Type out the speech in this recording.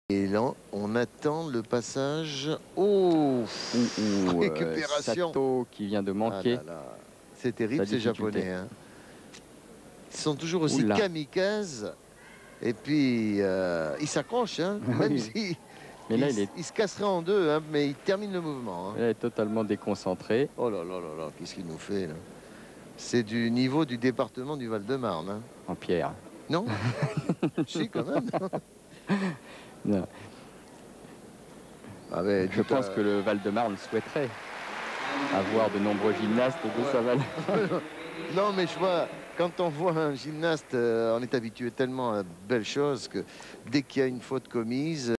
Et là, on attend le passage. Oh, récupération. Sato qui vient de manquer. Ah là là. C'est terrible ces Japonais. Hein. Ils sont toujours aussi Oula. kamikazes. Et puis, ils s'accrochent, hein, même si mais là, il se casserait en deux, hein, mais il termine le mouvement. Hein. Il est totalement déconcentré. Oh là là là là, qu'est-ce qu'il nous fait là? C'est du niveau du département du Val-de-Marne. Hein. En pierre. Non. Si, quand même. Non. Ah ouais, je pense que le Val-de-Marne souhaiterait avoir de nombreux gymnastes de sa valeur. Non, mais je vois, quand on voit un gymnaste, on est habitué tellement à de belles choses que dès qu'il y a une faute commise,